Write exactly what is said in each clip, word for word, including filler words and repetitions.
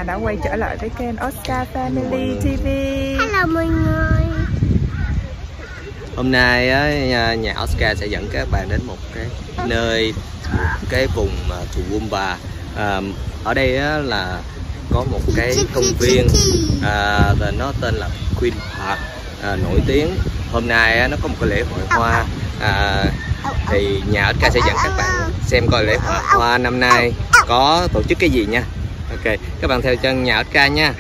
nhà đã quay trở lại với kênh Oscar Family ti vi. Hello mọi người. Hôm nay á, nhà Oscar sẽ dẫn các bạn đến một cái nơi, một cái vùng Toowoomba. À, ở đây á, là có một cái công viên, à, nó tên là Queen Park, à, nổi tiếng. Hôm nay á, nó có một cái lễ hội hoa. À, thì nhà Oscar sẽ dẫn các bạn xem coi lễ hội hoa năm nay có tổ chức cái gì nha. Ok, các bạn theo chân nhà Oscar nha.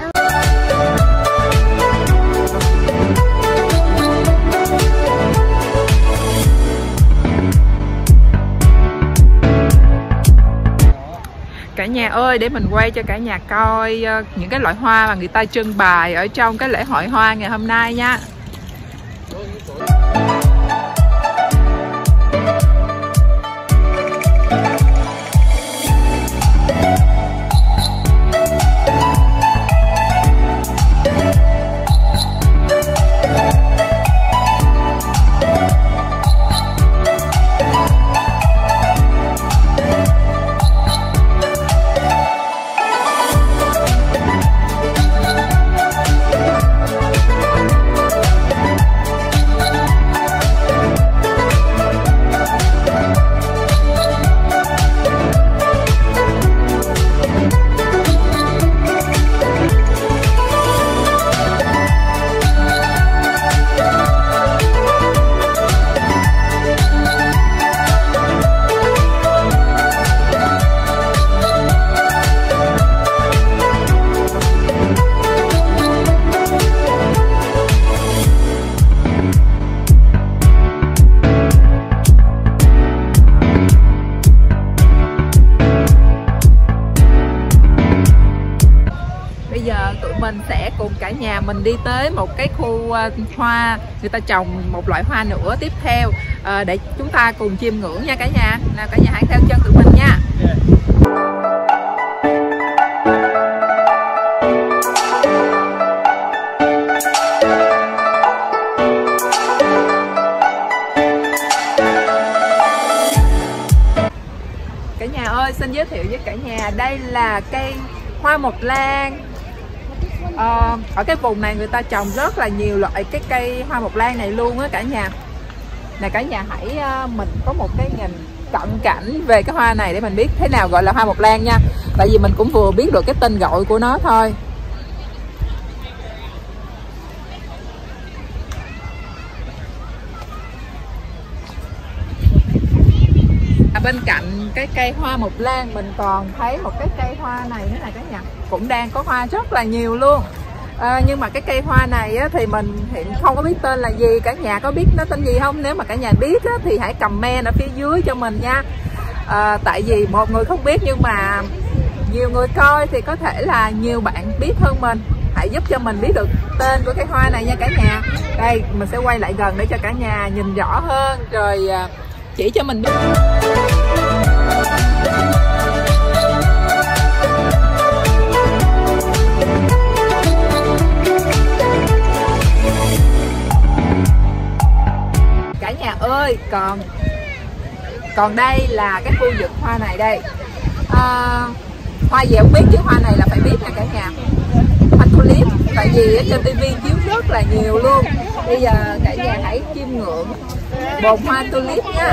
Cả nhà ơi, để mình quay cho cả nhà coi uh, những cái loại hoa mà người ta trưng bày ở trong cái lễ hội hoa ngày hôm nay nha. Mình sẽ cùng cả nhà mình đi tới một cái khu hoa, người ta trồng một loại hoa nữa tiếp theo, à, để chúng ta cùng chiêm ngưỡng nha cả nhà. Nào cả nhà hãy theo chân tụi mình nha. Cả nhà ơi, xin giới thiệu với cả nhà, đây là cây hoa mộc lan. Ờ, ở cái vùng này người ta trồng rất là nhiều loại cái cây hoa mộc lan này luôn á cả nhà. Nè cả nhà hãy uh, mình có một cái nhìn cận cảnh về cái hoa này để mình biết thế nào gọi là hoa mộc lan nha. Tại vì mình cũng vừa biết được cái tên gọi của nó thôi. À, bên cạnh cái cây hoa mộc lan mình còn thấy một cái cây hoa này nữa này cả nhà, cũng đang có hoa rất là nhiều luôn. À, nhưng mà cái cây hoa này á, thì mình hiện không có biết tên là gì. Cả nhà có biết nó tên gì không? Nếu mà cả nhà biết á, thì hãy comment ở phía dưới cho mình nha. À, tại vì một người không biết nhưng mà nhiều người coi thì có thể là nhiều bạn biết hơn mình. Hãy giúp cho mình biết được tên của cái hoa này nha cả nhà. Đây mình sẽ quay lại gần để cho cả nhà nhìn rõ hơn rồi chỉ cho mình biết. Cả nhà ơi, còn còn đây là cái khu vực hoa này đây. À, hoa gì không biết chứ hoa này là phải biết nha cả nhà. Hoa tulip, tại vì ở trên ti vi chiếu rất là nhiều luôn. Bây giờ cả nhà hãy chiêm ngưỡng bồn hoa tulip nha.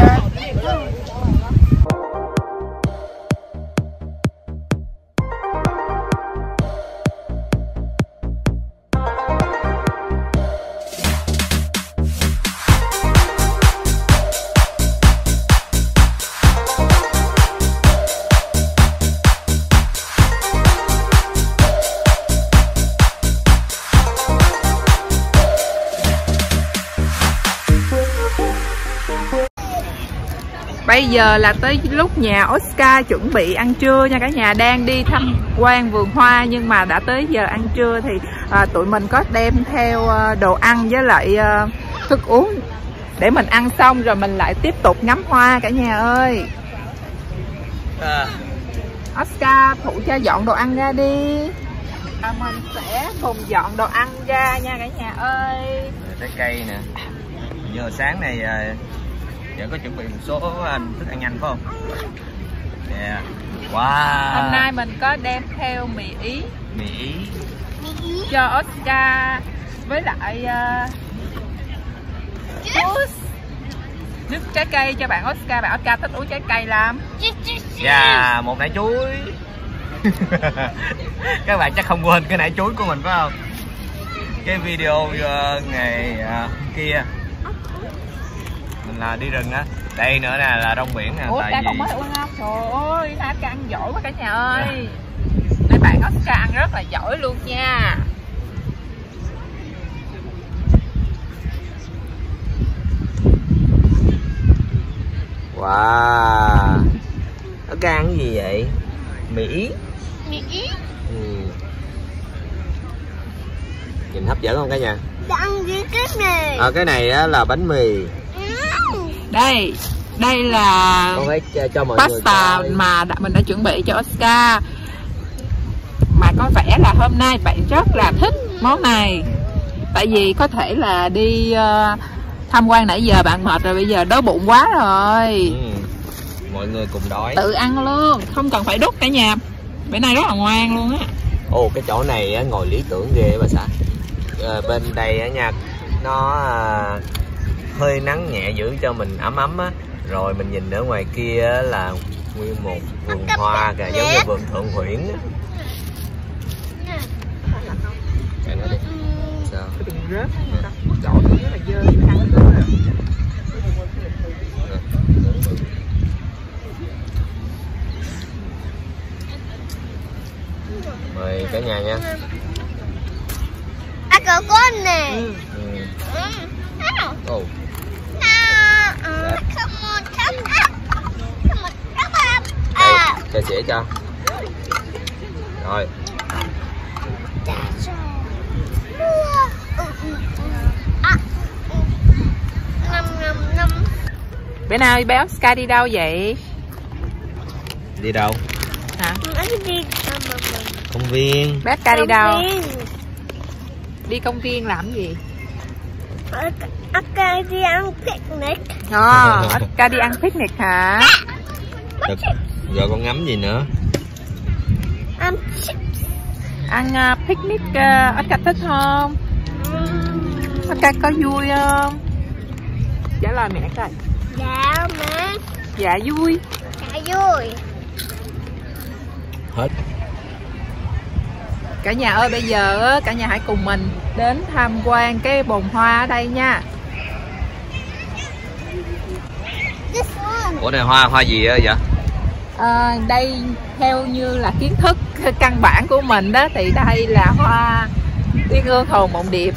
Bây giờ là tới lúc nhà Oscar chuẩn bị ăn trưa nha cả nhà. Đang đi tham quan vườn hoa nhưng mà đã tới giờ ăn trưa thì à, tụi mình có đem theo đồ ăn với lại à, thức uống để mình ăn xong rồi mình lại tiếp tục ngắm hoa cả nhà ơi. À. Oscar phụ cho dọn đồ ăn ra đi. À, mình sẽ cùng dọn đồ ăn ra nha cả nhà ơi. Trái cây nè. Giờ sáng này Vẫn có chuẩn bị một số thức ăn nhanh phải không? Yeah. Wow. Hôm nay mình có đem theo mì Ý. Mì Ý Cho Oscar với lại uh, nước trái cây cho bạn Oscar. Bạn Oscar thích uống trái cây lắm. Dạ, yeah, một nải chuối. Các bạn chắc không quên cái nải chuối của mình phải không? Cái video uh, ngày uh, kia mình là đi rừng á. Đây nữa nè là rong biển nè. Ủa, tại vì còn mới uống không? Trời ơi, Oscar ăn giỏi quá cả nhà ơi. Đây bạn Oscar ăn rất là giỏi luôn nha. Wow. Nó ăn cái gì vậy? Mì Ý. Mì Ý. Ừ. Nhìn hấp dẫn không cả nhà? Ăn với cái này. À, cái này á, là bánh mì. Đây, đây là Con phải cho mọi pasta người mà đã, mình đã chuẩn bị cho Oscar. Mà có vẻ là hôm nay bạn rất là thích món này. Tại vì có thể là đi uh, tham quan nãy giờ bạn mệt rồi, bây giờ đói bụng quá rồi. Ừ. Mọi người cùng đói. Tự ăn luôn, không cần phải đút cả nhà. Bữa nay rất là ngoan luôn á. Ồ, cái chỗ này á, ngồi lý tưởng ghê bà xã. À, bên đây á nha, nó à, hơi nắng nhẹ giữ cho mình ấm ấm á. Rồi mình nhìn ở ngoài kia á, là nguyên một vườn hoa kìa, giống như vườn Thượng Huyễn á. Cái nó đi. Sao? Cái đừng rớt chỗ nó rất là dơ, ăn nữa. Mời cả nhà nha. À, có con này. Ừ. Ừ. Ồ. À, ừ. Come on, come up. Come on, come up. À. Cho chị cho. Rồi. Năm, năm, năm. Bữa nào bé Oscar đi đâu vậy? Đi đâu? Hả? Đi Công viên. Bé Oscar đi đâu? Đi công viên làm gì? Oscar đi ăn picnic. À, Oscar đi ăn picnic hả? Được. Rồi con ngắm gì nữa? Ăn Ăn uh, picnic, uh, Oscar thích không? Oscar có vui không? Trả lời mẹ coi. Dạ mẹ. Dạ vui. Dạ vui. Hết. Cả nhà ơi, bây giờ cả nhà hãy cùng mình đến tham quan cái bồn hoa ở đây nha. Ủa này hoa hoa gì vậy? À, đây theo như là kiến thức căn bản của mình đó thì đây là hoa uyên ương hồ mộng điệp.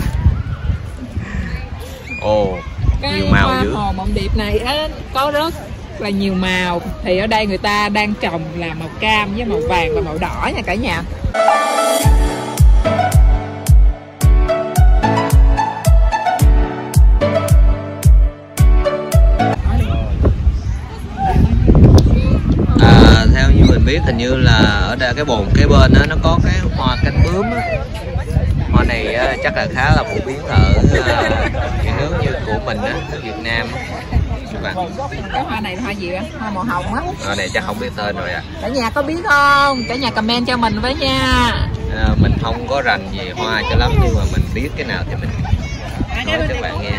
Ồ, cái nhiều màu hoa dữ. hồ mộng điệp này á, có rất là nhiều màu. Thì ở đây người ta đang trồng là màu cam với màu vàng và màu đỏ nha cả nhà. À, theo như mình biết hình như là ở đây cái bồn kế bên đó, nó có cái hoa cánh bướm á. Hoa này á, chắc là khá là phổ biến ở uh, cái nước như của mình á, Việt Nam á. Các bạn. Cái hoa này là hoa gì á? Hoa màu hồng á. Hoa này chắc không biết tên rồi à. Cả nhà có biết không? Cả nhà comment cho mình với nha. À, mình không có rành về hoa cho lắm, nhưng mà mình biết cái nào thì mình nói cho các bạn nghe.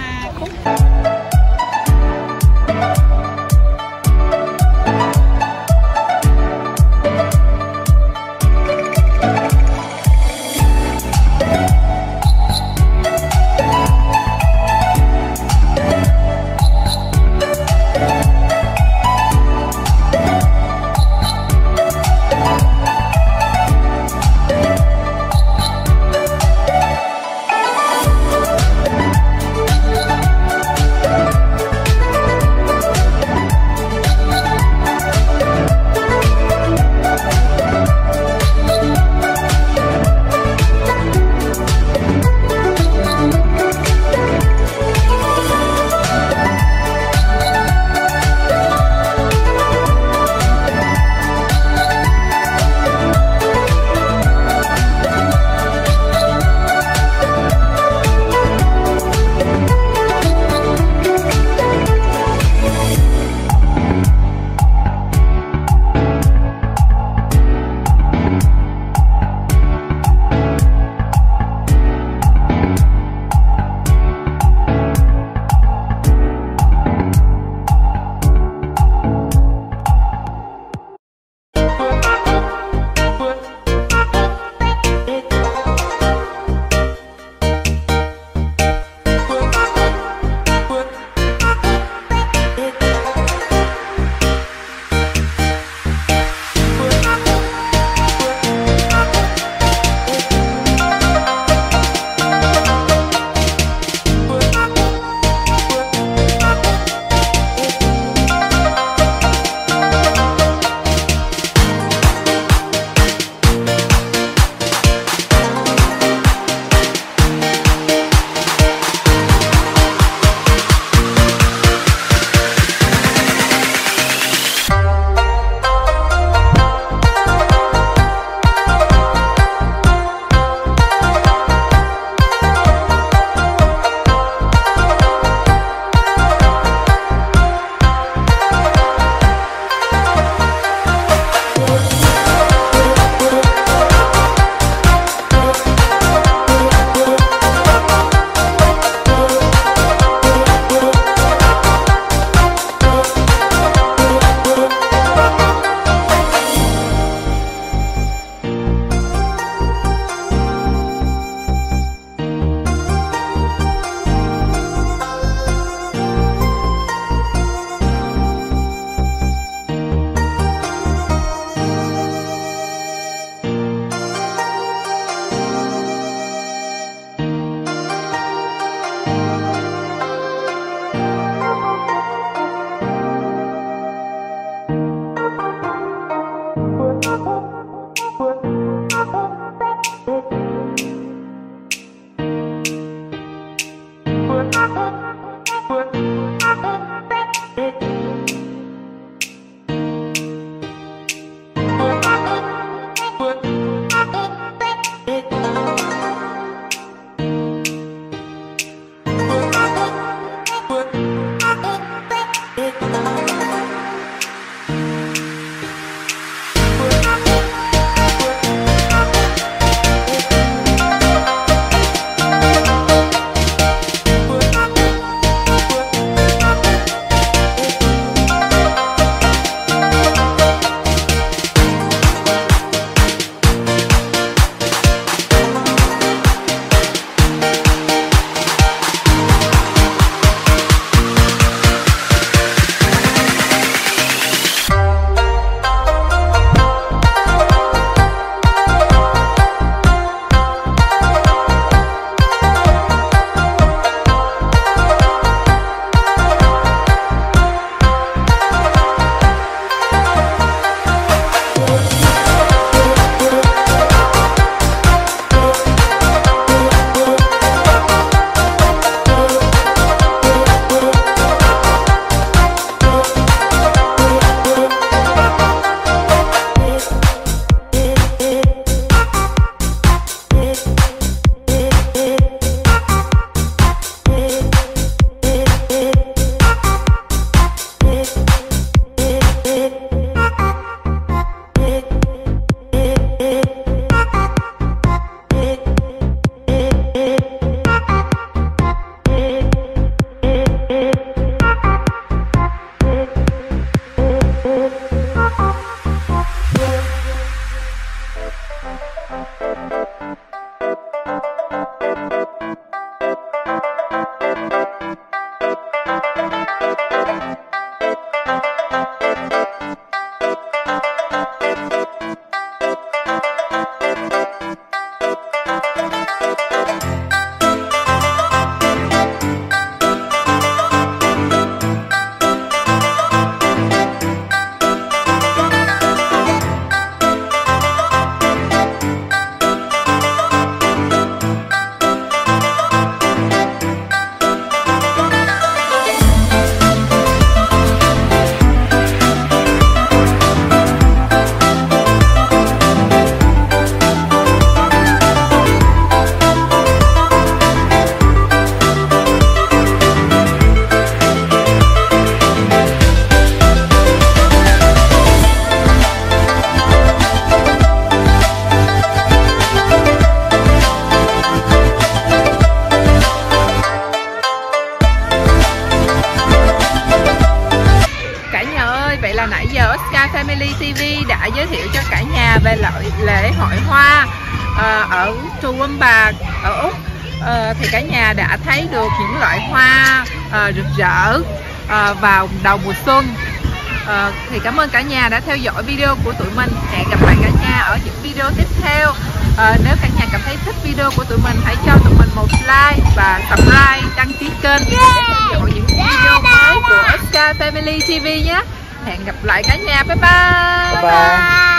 ơi, vậy là nãy giờ Oscar Family ti vi đã giới thiệu cho cả nhà về loại lễ hội hoa à, ở Toowoomba ở Úc. À, thì cả nhà đã thấy được những loại hoa à, rực rỡ à, vào đầu mùa xuân. À, thì cảm ơn cả nhà đã theo dõi video của tụi mình. Hẹn gặp lại cả nhà ở những video tiếp theo. À, nếu cả nhà cảm thấy thích video của tụi mình, hãy cho tụi mình một like và subscribe, đăng ký kênh để theo dõi những video mới của Oscar Family ti vi nhé. Hẹn gặp lại cả nhà. Bye bye. Bye bye.